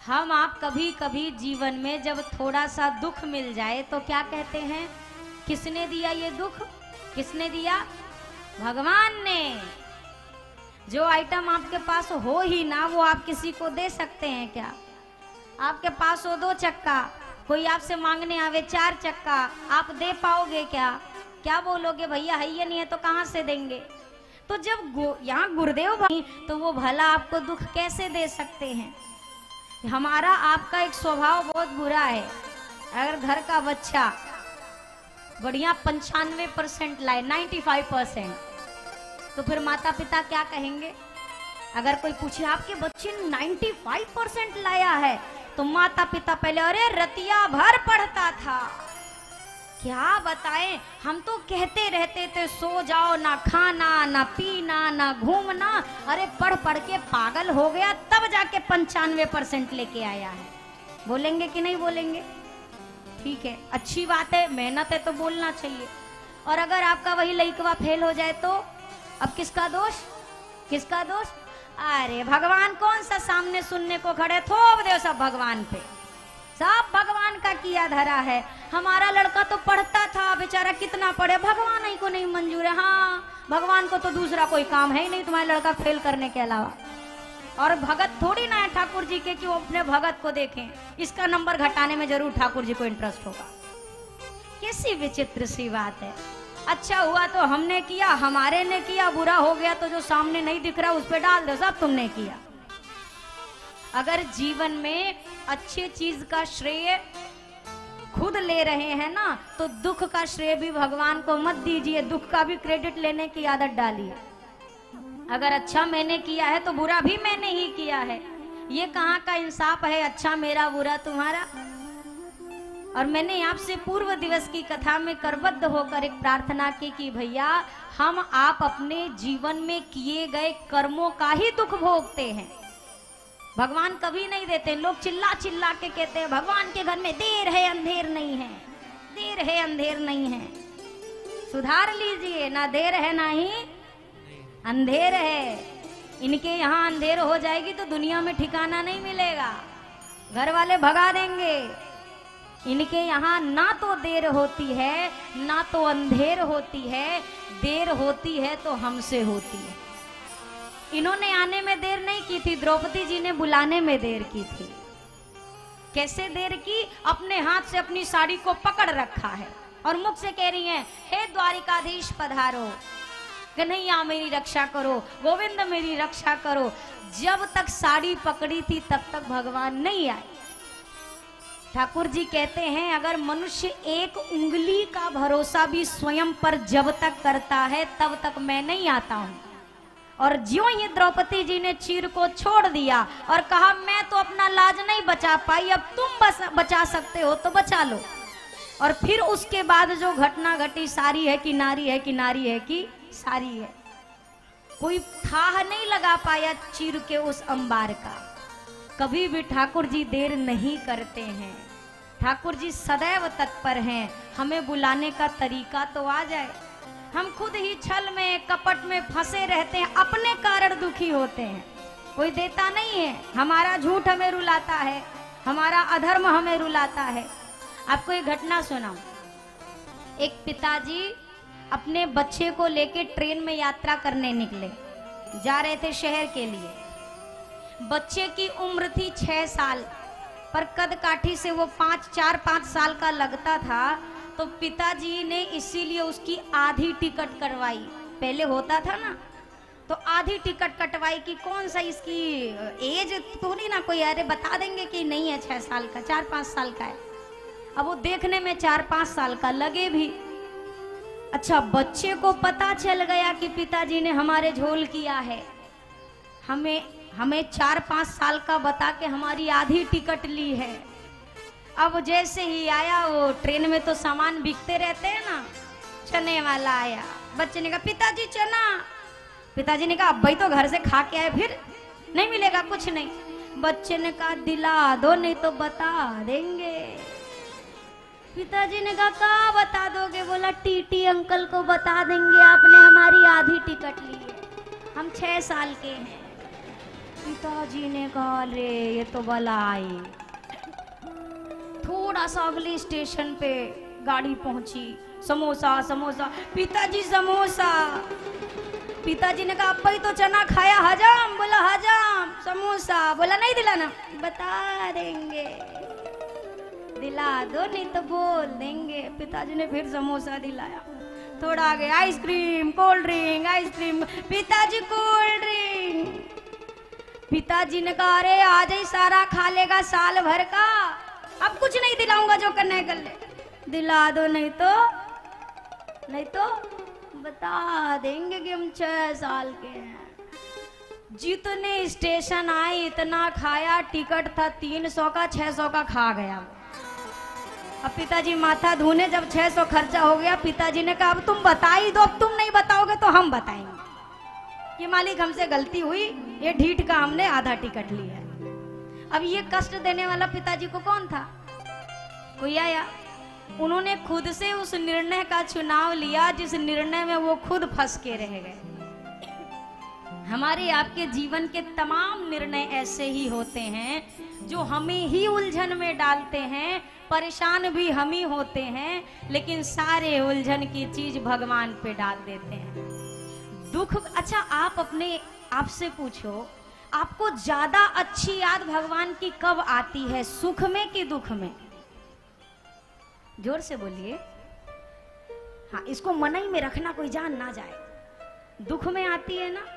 हम आप कभी कभी जीवन में जब थोड़ा सा दुख मिल जाए तो क्या कहते हैं, किसने दिया ये दुख, किसने दिया, भगवान ने। जो आइटम आपके पास हो ही ना वो आप किसी को दे सकते हैं क्या? आपके पास हो 2 चक्का, कोई आपसे मांगने आवे 4 चक्का, आप दे पाओगे क्या? क्या बोलोगे, भैया है ये नहीं है तो कहाँ से देंगे? तो जब यहाँ गुरुदेव भाई तो वो भला आपको दुख कैसे दे सकते हैं? हमारा आपका एक स्वभाव बहुत बुरा है। अगर घर का बच्चा बढ़िया 95% लाए, 95%, तो फिर माता पिता क्या कहेंगे? अगर कोई पूछे आपके बच्चे ने 95% लाया है तो माता पिता पहले अरे रतिया भर पढ़ता था। क्या बताएं, हम तो कहते रहते थे सो जाओ, ना खाना ना पीना ना घूमना, अरे पढ़ पढ़ के पागल हो गया, तब जाके 95% लेके आया है। बोलेंगे कि नहीं बोलेंगे? ठीक है, अच्छी बात है, मेहनत है तो बोलना चाहिए। और अगर आपका वही लइकवा फेल हो जाए तो अब किसका दोष, किसका दोष? अरे भगवान कौन सा सामने सुनने को खड़े, थोप दो सब भगवान पे, सब भगवान का किया धरा है। हमारा लड़का तो पढ़ता था बेचारा, कितना पढ़े, भगवान ही को नहीं मंजूर है। हाँ, भगवान को तो दूसरा कोई काम है ही नहीं तुम्हारे लड़का फेल करने के अलावा। और भगत थोड़ी ना है ठाकुर जी के कि वो अपने भगत को देखें, इसका नंबर घटाने में जरूर ठाकुर जी को इंटरेस्ट होगा। कैसी विचित्र सी बात है। अच्छा हुआ तो हमने किया, हमारे ने किया, बुरा हो गया तो जो सामने नहीं दिख रहा उस पर डाल दो सब तुमने किया। अगर जीवन में अच्छे चीज का श्रेय खुद ले रहे हैं ना तो दुख का श्रेय भी भगवान को मत दीजिए, दुख का भी क्रेडिट लेने की आदत डालिए। अगर अच्छा मैंने किया है तो बुरा भी मैंने ही किया है, ये कहाँ का इंसाफ है, अच्छा मेरा बुरा तुम्हारा। और मैंने आपसे पूर्व दिवस की कथा में करबद्ध होकर एक प्रार्थना की कि भैया हम आप अपने जीवन में किए गए कर्मों का ही दुख भोगते हैं, भगवान कभी नहीं देते। लोग चिल्ला चिल्ला के कहते हैं भगवान के घर में देर है अंधेर नहीं है, देर है अंधेर नहीं है। सुधार लीजिए, ना देर है ना ही अंधेर है। इनके यहाँ अंधेर हो जाएगी तो दुनिया में ठिकाना नहीं मिलेगा, घर वाले भगा देंगे। इनके यहाँ ना तो देर होती है ना तो अंधेर होती है, देर होती है तो हमसे होती है। इन्होंने आने में देर नहीं की थी, द्रौपदी जी ने बुलाने में देर की थी। कैसे देर की? अपने हाथ से अपनी साड़ी को पकड़ रखा है और मुख से कह रही हैं हे द्वारिकाधीश पधारो, कन्हैया मेरी रक्षा करो, गोविंद मेरी रक्षा करो। जब तक साड़ी पकड़ी थी तब तक भगवान नहीं आए। ठाकुर जी कहते हैं अगर मनुष्य एक उंगली का भरोसा भी स्वयं पर जब तक करता है तब तक मैं नहीं आता हूं। और ज्यों ही द्रौपदी जी ने चीर को छोड़ दिया और कहा मैं तो अपना लाज नहीं बचा पाई, अब तुम बचा सकते हो तो बचा लो। और फिर उसके बाद जो घटना घटी, सारी है कि नारी है कि नारी है कि सारी है, कोई थाह नहीं लगा पाया चीर के उस अंबार का। कभी भी ठाकुर जी देर नहीं करते हैं, ठाकुर जी सदैव तत्पर हैं। हमें बुलाने का तरीका तो आ जाए, हम खुद ही छल में कपट में फंसे रहते हैं, अपने कारण दुखी होते हैं, कोई देता नहीं है। हमारा झूठ हमें रुलाता है, हमारा अधर्म हमें रुलाता है। आपको एक घटना सुनाऊं। एक पिताजी अपने बच्चे को लेके ट्रेन में यात्रा करने निकले, जा रहे थे शहर के लिए। बच्चे की उम्र थी 6 साल, पर कद काठी से वो 4-5 साल का लगता था। तो पिताजी ने इसीलिए उसकी आधी टिकट करवाई। पहले होता था ना तो आधी टिकट कटवाई कि कौन सा इसकी एज तो नहीं ना कोई, अरे बता देंगे कि नहीं है 6 साल का, 4-5 साल का है। अब वो देखने में 4-5 साल का लगे भी। अच्छा, बच्चे को पता चल गया कि पिताजी ने हमारे झोल किया है, हमें 4-5 साल का बता के हमारी आधी टिकट ली है। अब जैसे ही आया, वो ट्रेन में तो सामान बिकते रहते हैं ना, चने वाला आया। बच्चे ने कहा पिताजी चना। पिताजी ने कहा अब भाई तो घर से खा के आए, फिर नहीं मिलेगा कुछ नहीं। बच्चे ने कहा दिला दो नहीं तो बता देंगे। पिताजी ने कहा क्या बता दोगे? बोला टीटी अंकल को बता देंगे आपने हमारी आधी टिकट ली है, हम 6 साल के हैं। पिताजी ने कहा रे ये तो बला आई। थोड़ा सा अगले स्टेशन पे गाड़ी पहुंची, समोसा समोसा, पिताजी समोसा। पिताजी ने कहा अब ही तो चना खाया, हजम। बोला हजम। समोसा। बोला नहीं दिलाना, बता देंगे, दिला दो नहीं तो बोल देंगे। पिताजी ने फिर समोसा दिलाया। थोड़ा आगे आइसक्रीम, कोल्ड ड्रिंक, आइसक्रीम। पिताजी कोल्ड ड्रिंक। पिताजी ने कहा अरे आज ही सारा खा लेगा साल भर का, अब कुछ नहीं दिलाऊंगा, जो करना है कर ले। दिला दो नहीं तो बता देंगे कि हम 6 साल के हैं। जितने स्टेशन आए इतना खाया, टिकट था 300 का, 600 का खा गया। अब पिताजी माथा धोने, जब 600 खर्चा हो गया, पिताजी ने कहा अब तुम बता ही दो, अब तुम नहीं बताओगे तो हम बताएंगे कि मालिक हमसे गलती हुई, ये ढीठ का हमने आधा टिकट लिया है। अब ये कष्ट देने वाला पिताजी को कौन था? कोई आया? उन्होंने खुद से उस निर्णय का चुनाव लिया जिस निर्णय में वो खुद फंस के रह गए। हमारे आपके जीवन के तमाम निर्णय ऐसे ही होते हैं जो हमें ही उलझन में डालते हैं, परेशान भी हम ही होते हैं, लेकिन सारे उलझन की चीज भगवान पे डाल देते हैं। दुख, अच्छा आप अपने आप से पूछो, आपको ज्यादा अच्छी याद भगवान की कब आती है, सुख में कि दुख में? जोर से बोलिए। हाँ, इसको मनई में रखना, कोई जान ना जाए। दुख में आती है ना?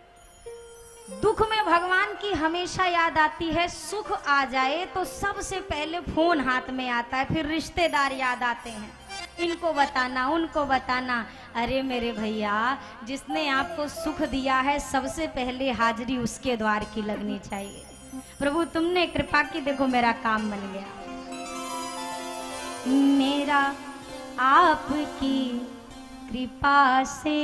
दुख में भगवान की हमेशा याद आती है। सुख आ जाए तो सबसे पहले फोन हाथ में आता है, फिर रिश्तेदार याद आते हैं, इनको बताना उनको बताना। अरे मेरे भैया, जिसने आपको सुख दिया है सबसे पहले हाजिरी उसके द्वार की लगनी चाहिए। प्रभु तुमने कृपा की, देखो मेरा काम बन गया। मेरा आपकी कृपा से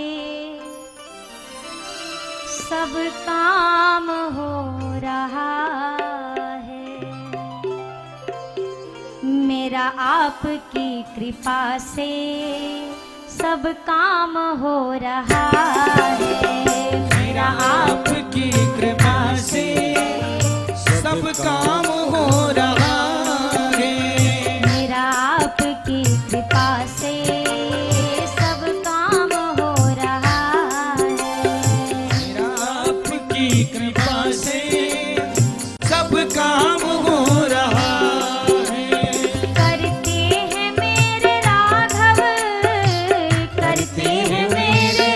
सब काम हो रहा है, मेरा आपकी कृपा से सब काम हो रहा है। मेरा आपकी कृपा से सब काम हो रहा है, मेरा आपकी कृपा से सब काम हो रहा है, मेरा आपकी कृपा से सब काम हो रहा है। करते हैं मेरे राघव, करते हैं मेरे,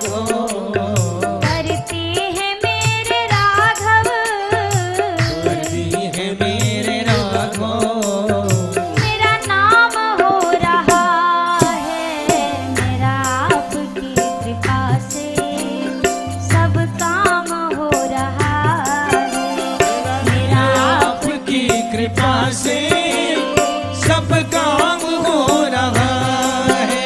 करते हैं मेरे राघव, करती है मेरे राघव, मेरा नाम हो रहा है। मेरा आपकी कृपा से सब काम हो रहा है, मेरा आपकी कृपा से सब काम हो रहा है।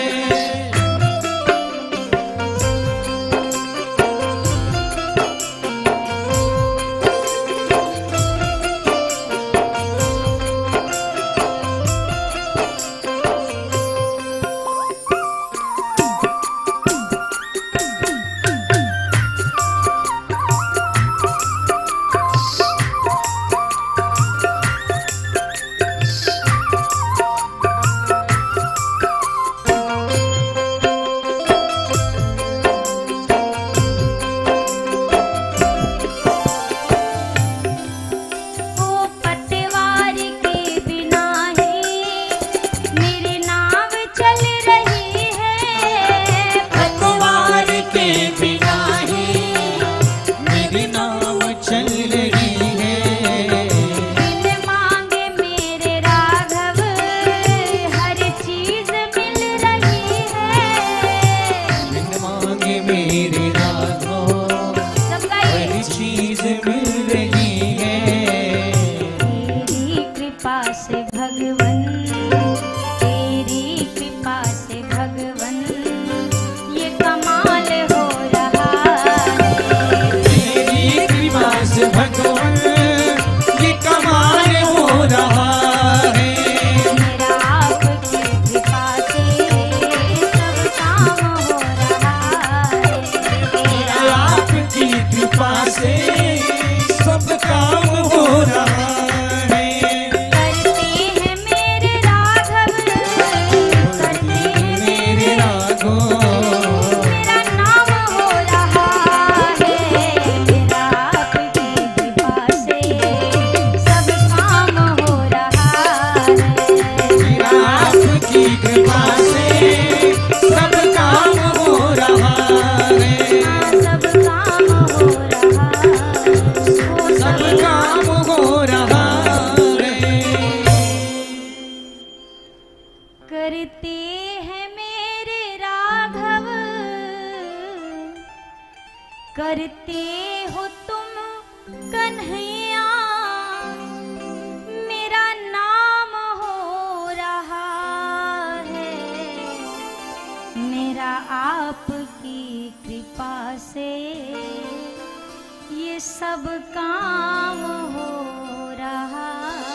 सब काम हो रहा,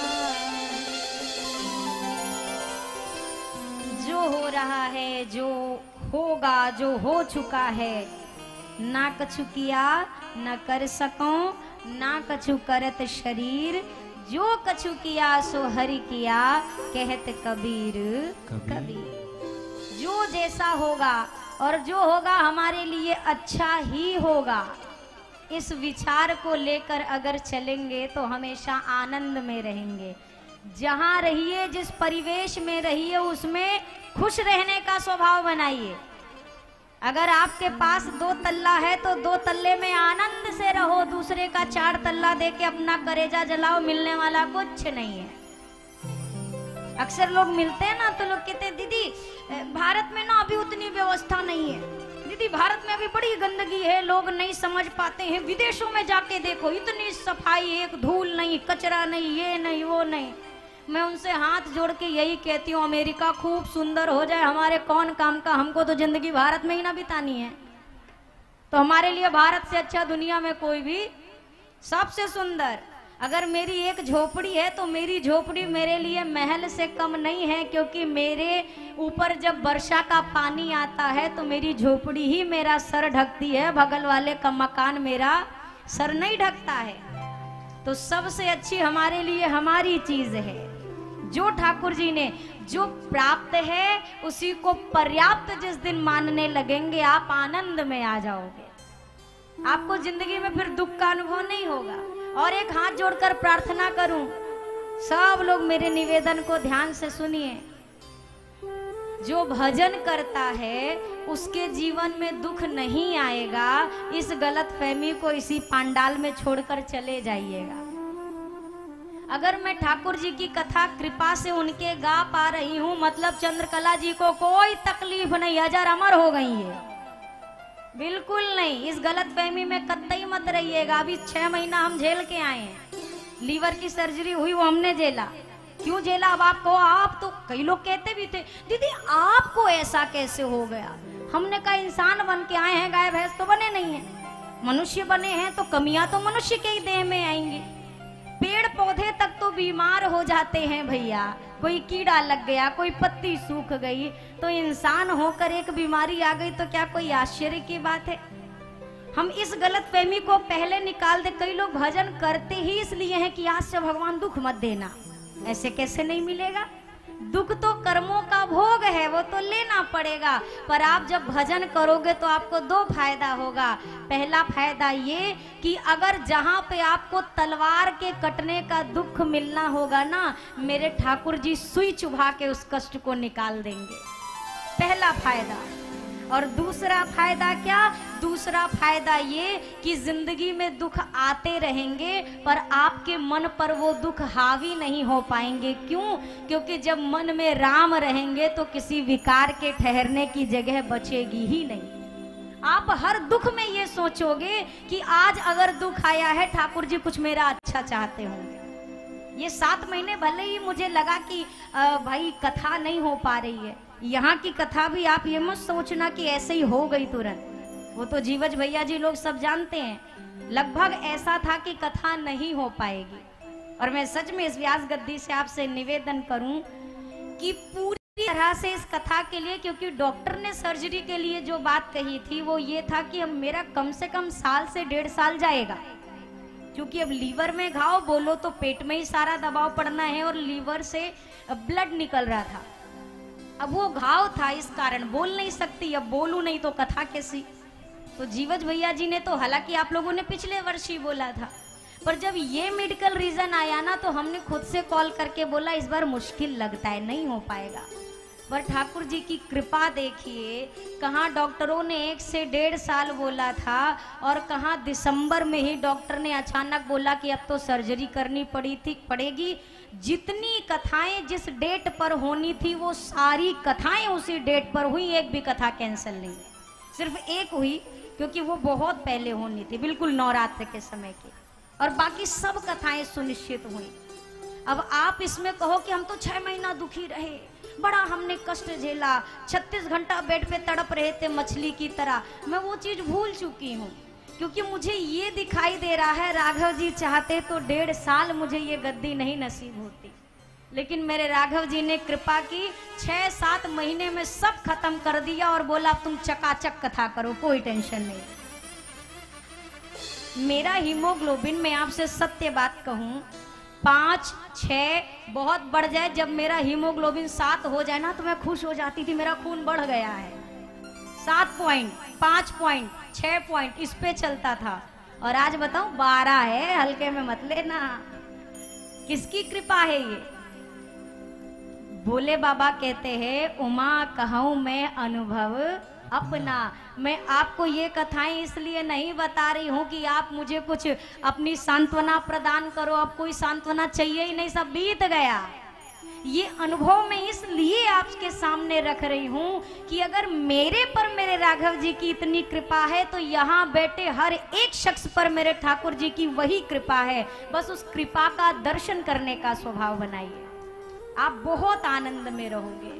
जो हो रहा है, जो होगा, जो हो चुका है, ना कछु किया न कर सको, ना कछु करत शरीर, जो कछु किया सो हरि किया, कहत कबीर कबीर। जो जैसा होगा और जो होगा हमारे लिए अच्छा ही होगा, इस विचार को लेकर अगर चलेंगे तो हमेशा आनंद में रहेंगे। जहां रहिए, जिस परिवेश में रहिए, उसमें खुश रहने का स्वभाव बनाइए। अगर आपके पास 2 तल्ला है तो 2 तल्ले में आनंद से रहो, दूसरे का 4 तल्ला देके अपना करेजा जलाओ, मिलने वाला कुछ नहीं है। अक्सर लोग मिलते हैं ना तो लोग कहते हैं दीदी भारत में ना अभी उतनी व्यवस्था नहीं है, दीदी भारत में अभी बड़ी गंदगी है, लोग नहीं समझ पाते हैं, विदेशों में जाके देखो इतनी सफाई, एक धूल नहीं, कचरा नहीं, ये नहीं वो नहीं। मैं उनसे हाथ जोड़ के यही कहती हूँ, अमेरिका खूब सुंदर हो जाए, हमारे कौन काम का, हमको तो जिंदगी भारत में ही ना बितानी है। तो हमारे लिए भारत से अच्छा दुनिया में कोई भी, सबसे सुंदर। अगर मेरी एक झोपड़ी है तो मेरी झोपड़ी मेरे लिए महल से कम नहीं है, क्योंकि मेरे ऊपर जब वर्षा का पानी आता है तो मेरी झोपड़ी ही मेरा सर ढकती है, बगल वाले का मकान मेरा सर नहीं ढकता है। तो सबसे अच्छी हमारे लिए हमारी चीज है। जो ठाकुर जी ने जो प्राप्त है उसी को पर्याप्त जिस दिन मानने लगेंगे, आप आनंद में आ जाओगे, आपको जिंदगी में फिर दुख का अनुभव नहीं होगा। और एक हाथ जोड़कर प्रार्थना करूं, सब लोग मेरे निवेदन को ध्यान से सुनिए। जो भजन करता है उसके जीवन में दुख नहीं आएगा, इस गलत फहमी को इसी पांडाल में छोड़कर चले जाइएगा। अगर मैं ठाकुर जी की कथा कृपा से उनके गा पा रही हूं, मतलब चंद्रकला जी को कोई तकलीफ नहीं, अजर अमर हो गई है, बिल्कुल नहीं। इस गलत फहमी में कतई मत रहिएगा। अभी 6 महीना हम झेल के आए हैं, लीवर की सर्जरी हुई वो हमने झेला। क्यों झेला अब आपको? आप तो कई लोग कहते भी थे दीदी आपको ऐसा कैसे हो गया। हमने कहा इंसान बन के आए हैं, गाय भैंस तो बने नहीं है, मनुष्य बने हैं तो कमियां तो मनुष्य के ही देह में आएंगी। पेड़ पौधे तक तो बीमार हो जाते हैं भैया, कोई कीड़ा लग गया, कोई पत्ती सूख गई, तो इंसान होकर एक बीमारी आ गई तो क्या कोई आश्चर्य की बात है? हम इस गलत फहमी को पहले निकाल दे। कई लोग भजन करते ही इसलिए हैं कि आज से भगवान दुख मत देना, ऐसे कैसे नहीं मिलेगा? दुख तो कर्मों का भोग है, वो तो लेना पड़ेगा। पर आप जब भजन करोगे तो आपको 2 फायदा होगा। पहला फायदा ये कि अगर जहां पे आपको तलवार के कटने का दुख मिलना होगा ना, मेरे ठाकुर जी सुई चुभा के उस कष्ट को निकाल देंगे, पहला फायदा। और दूसरा फायदा क्या? दूसरा फायदा ये कि जिंदगी में दुख आते रहेंगे पर आपके मन पर वो दुख हावी नहीं हो पाएंगे। क्यों? क्योंकि जब मन में राम रहेंगे तो किसी विकार के ठहरने की जगह बचेगी ही नहीं। आप हर दुख में ये सोचोगे कि आज अगर दुख आया है ठाकुर जी कुछ मेरा अच्छा चाहते होंगे। ये 7 महीने भले ही मुझे लगा कि भाई कथा नहीं हो पा रही है, यहाँ की कथा भी आप ये मत सोचना कि ऐसे ही हो गई तुरंत, वो तो जीवज भैया जी लोग सब जानते हैं। लगभग ऐसा था कि कथा नहीं हो पाएगी। और मैं सच में इस व्यास गद्दी से आपसे निवेदन करूं कि पूरी तरह से इस कथा के लिए, क्योंकि डॉक्टर ने सर्जरी के लिए जो बात कही थी वो ये था कि अब मेरा कम से कम 1 साल से 1.5 साल जाएगा, क्योंकि अब लीवर में घाव, बोलो तो पेट में ही सारा दबाव पड़ना है और लीवर से ब्लड निकल रहा था। अब वो घाव था, इस कारण बोल नहीं सकती, अब बोलूं नहीं तो कथा कैसी। तो जीवज भैया जी ने तो, हालांकि आप लोगों ने पिछले वर्ष ही बोला था, पर जब ये मेडिकल रीजन आया ना तो हमने खुद से कॉल करके बोला इस बार मुश्किल लगता है, नहीं हो पाएगा। पर ठाकुर जी की कृपा देखिए, कहाँ डॉक्टरों ने 1 से 1.5 साल बोला था और कहाँ दिसंबर में ही डॉक्टर ने अचानक बोला कि अब तो सर्जरी करनी पड़ेगी। जितनी कथाएं जिस डेट पर होनी थी वो सारी कथाएं उसी डेट पर हुई, एक भी कथा कैंसिल नहीं। सिर्फ एक हुई क्योंकि वो बहुत पहले होनी थी, बिल्कुल नवरात्र के समय की, और बाकी सब कथाएं सुनिश्चित हुई। अब आप इसमें कहो कि हम तो 6 महीना दुखी रहे, बड़ा हमने कष्ट झेला, 36 घंटा बेड पे तड़प रहे थे मछली की तरह। मैं वो चीज भूल चुकी हूँ क्योंकि मुझे ये दिखाई दे रहा है राघव जी चाहते तो 1.5 साल मुझे ये गद्दी नहीं नसीब होती, लेकिन मेरे राघव जी ने कृपा की, 6-7 महीने में सब खत्म कर दिया और बोला तुम चकाचक कथा करो, कोई टेंशन नहीं। मेरा हीमोग्लोबिन, मैं आपसे सत्य बात कहूं, 5-6 बहुत बढ़ जाए, जब मेरा हीमोग्लोबिन 7 हो जाए ना तो मैं खुश हो जाती थी, मेरा खून बढ़ गया है। 7 पॉइंट, 5 पॉइंट, 6 पॉइंट इस पे चलता था, और आज बताऊं 12 है, हल्के में मत लेना। किसकी कृपा है ये? भोले बाबा कहते हैं उमा कहूं मैं अनुभव अपना। मैं आपको ये कथाएं इसलिए नहीं बता रही हूं कि आप मुझे कुछ अपनी सांत्वना प्रदान करो, अब कोई सांत्वना चाहिए ही नहीं, सब बीत गया। ये अनुभव मैं इसलिए आपके सामने रख रही हूं कि अगर मेरे पर मेरे राघव जी की इतनी कृपा है तो यहाँ बैठे हर एक शख्स पर मेरे ठाकुर जी की वही कृपा है। बस उस कृपा का दर्शन करने का स्वभाव बनाइए, आप बहुत आनंद में रहोगे।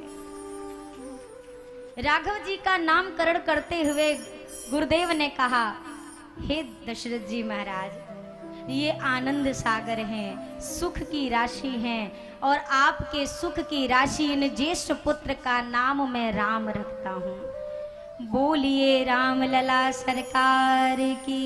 राघव जी का नामकरण करते हुए गुरुदेव ने कहा, हे दशरथ जी महाराज, ये आनंद सागर हैं, सुख की राशि हैं, और आपके सुख की राशि इन ज्येष्ठ पुत्र का नाम मैं राम रखता हूँ। बोलिए राम लला सरकार की।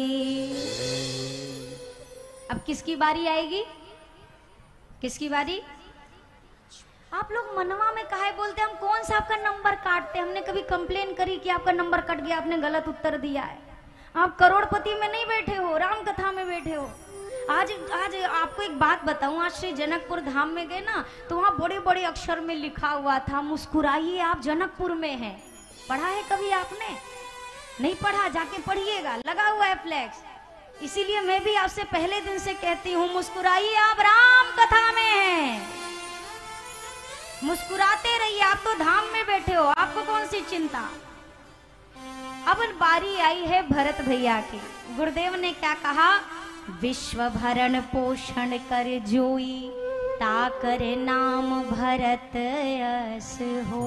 अब किसकी बारी आएगी? किसकी बारी? आप लोग मनवा में काहे बोलते, हम कौन सा आपका नंबर काटते? हमने कभी कंप्लेन करी कि आपका नंबर कट गया, आपने गलत उत्तर दिया है? आप करोड़पति में नहीं बैठे हो, राम कथा में बैठे हो। आज आपको एक बात बताऊं, आज श्री जनकपुर धाम में गए ना तो वहाँ बड़े बड़े अक्षर में लिखा हुआ था, मुस्कुराइए आप जनकपुर में हैं। पढ़ा है कभी आपने? नहीं पढ़ा, जाके पढ़िएगा, लगा हुआ है फ्लैक्स। इसीलिए मैं भी आपसे पहले दिन से कहती हूँ, मुस्कुराइए आप राम कथा में हैं, मुस्कुराते रहिए, आप तो धाम में बैठे हो, आपको कौन सी चिंता। अब बारी आई है भरत भैया की। गुरुदेव ने क्या कहा? विश्व भरण पोषण कर जोई, ताकर नाम भरत यस हो।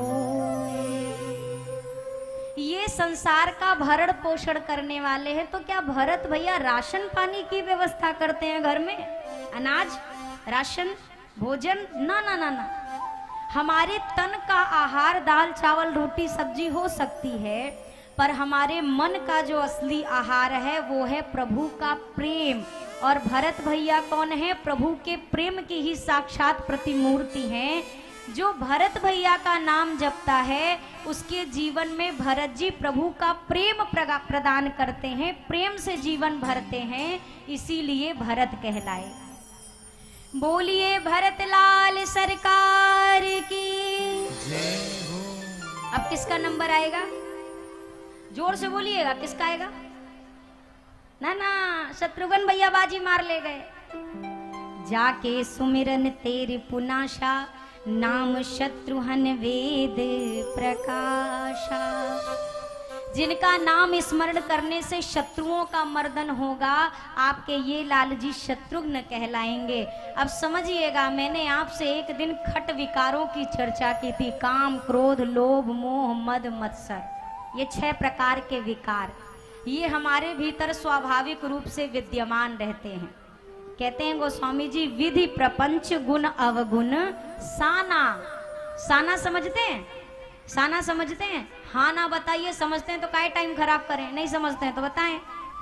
ये संसार का भरण पोषण करने वाले हैं, तो क्या भरत भैया राशन पानी की व्यवस्था करते हैं घर में? अनाज, राशन, भोजन? ना ना ना ना। हमारे तन का आहार दाल चावल रोटी सब्जी हो सकती है, पर हमारे मन का जो असली आहार है वो है प्रभु का प्रेम। और भरत भैया कौन है? प्रभु के प्रेम की ही साक्षात प्रतिमूर्ति हैं। जो भरत भैया का नाम जपता है उसके जीवन में भरत जी प्रभु का प्रेम प्रदान करते हैं, प्रेम से जीवन भरते हैं, इसीलिए भरत कहलाए। बोलिए भरत लाल सरकार की। अब किसका नंबर आएगा? जोर से बोलिएगा, किसका आएगा? ना ना, शत्रुघ्न भैया बाजी मार ले गए। जाके सुमिरन तेरी पुनाशा, नाम शत्रुघ्न वेद प्रकाशा। जिनका नाम स्मरण करने से शत्रुओं का मर्दन होगा, आपके ये लाल जी शत्रुघ्न कहलाएंगे। अब समझिएगा, मैंने आपसे एक दिन खट विकारों की चर्चा की थी, काम क्रोध लोभ मोह मद मत्सर, ये 6 प्रकार के विकार, ये हमारे भीतर स्वाभाविक रूप से विद्यमान रहते हैं। कहते हैं गोस्वामी जी, विधि प्रपंच गुण अवगुण साना। साना समझते हैं? साना समझते हैं? हाँ ना बताइए। समझते हैं तो काहे टाइम खराब करें, नहीं समझते हैं तो बताएं।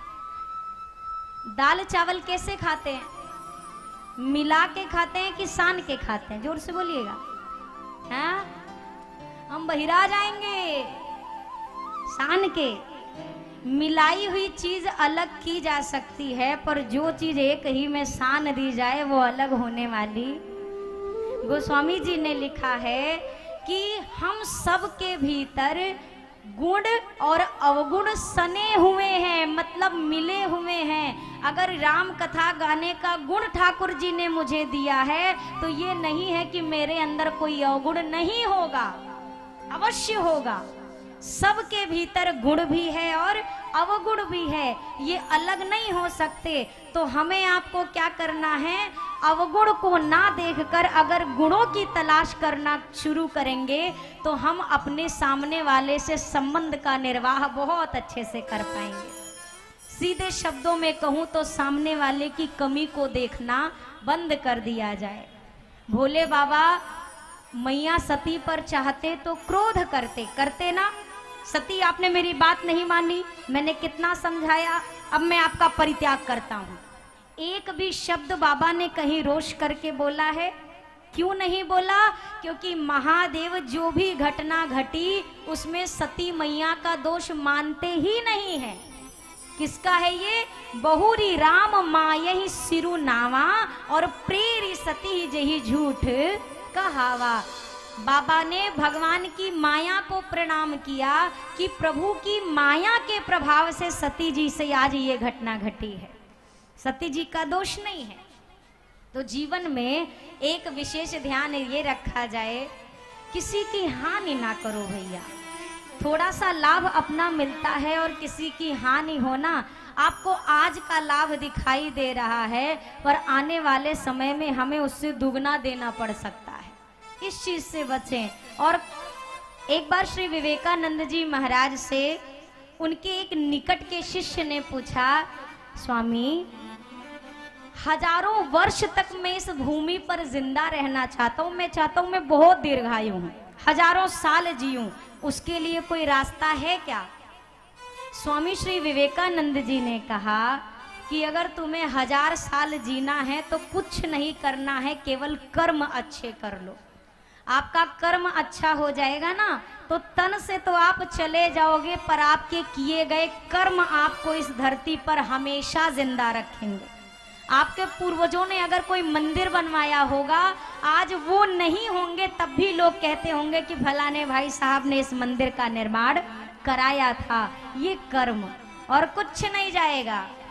दाल चावल कैसे खाते हैं? मिला के खाते हैं कि सान के खाते हैं? जोर से बोलिएगा, हाँ? हम बहिरा जाएंगे। सान के। मिलाई हुई चीज अलग की जा सकती है, पर जो चीज एक ही में सान दी जाए वो अलग होने वाली। गोस्वामी जी ने लिखा है कि हम सब के भीतर गुण और अवगुण सने हुए हैं, मतलब मिले हुए हैं। अगर राम कथा गाने का गुण ठाकुर जी ने मुझे दिया है तो ये नहीं है कि मेरे अंदर कोई अवगुण नहीं होगा, अवश्य होगा। सबके भीतर गुण भी है और अवगुण भी है, ये अलग नहीं हो सकते। तो हमें आपको क्या करना है? अवगुण को ना देखकर अगर गुणों की तलाश करना शुरू करेंगे तो हम अपने सामने वाले से संबंध का निर्वाह बहुत अच्छे से कर पाएंगे। सीधे शब्दों में कहूं तो सामने वाले की कमी को देखना बंद कर दिया जाए। भोले बाबा मैया सती पर चाहते तो क्रोध करते ना। सती आपने मेरी बात नहीं मानी, मैंने कितना समझाया, अब मैं आपका परित्याग करता हूं। एक भी शब्द बाबा ने कहीं रोष करके बोला है? क्यों नहीं बोला? क्योंकि महादेव जो भी घटना घटी उसमें सती मैया का दोष मानते ही नहीं है। किसका है ये? बहुरी राम मायहि सिरु नावा और प्रेरी सती जही झूठ कहावा। बाबा ने भगवान की माया को प्रणाम किया कि प्रभु की माया के प्रभाव से सती जी से आज ये घटना घटी है, सती जी का दोष नहीं है। तो जीवन में एक विशेष ध्यान ये रखा जाए, किसी की हानि ना करो भैया। थोड़ा सा लाभ अपना मिलता है और किसी की हानि होना, आपको आज का लाभ दिखाई दे रहा है पर आने वाले समय में हमें उससे दुगना देना पड़ सकता है। इस चीज से बचें। और एक बार श्री विवेकानंद जी महाराज से उनके एक निकट के शिष्य ने पूछा, स्वामी हजारों वर्ष तक मैं इस भूमि पर जिंदा रहना चाहता हूँ, मैं चाहता हूँ मैं बहुत दीर्घायु हूँ, हजारों साल जीऊं, उसके लिए कोई रास्ता है क्या? स्वामी श्री विवेकानंद जी ने कहा कि अगर तुम्हें 1000 साल जीना है तो कुछ नहीं करना है, केवल कर्म अच्छे कर लो। आपका कर्म अच्छा हो जाएगा ना तो तन से तो आप चले जाओगे, पर आपके किए गए कर्म आपको इस धरती पर हमेशा जिंदा रखेंगे। आपके पूर्वजों ने अगर कोई मंदिर बनवाया होगा, आज वो नहीं होंगे तब भी लोग कहते होंगे कि फलाने भाई साहब ने इस मंदिर का निर्माण कराया था। ये कर्म और कुछ नहीं जाएगा।